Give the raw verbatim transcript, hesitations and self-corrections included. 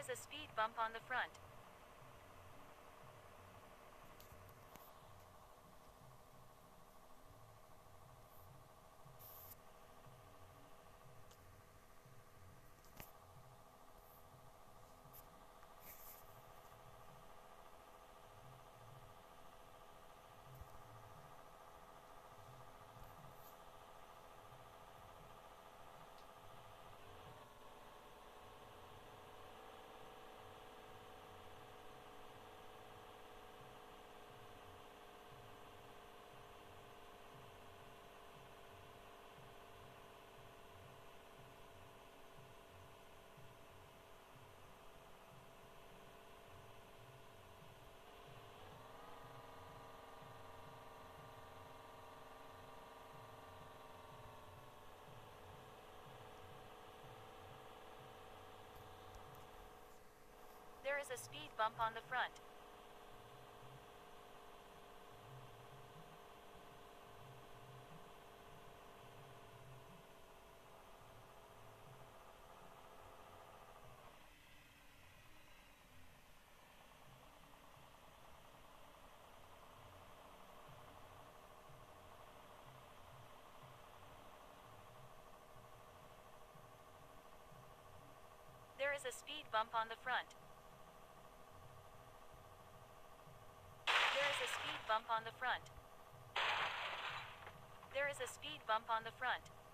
is a speed bump on the front. There is a speed bump on the front. There is a speed bump on the front. There is a speed bump on the front. There is a speed bump on the front.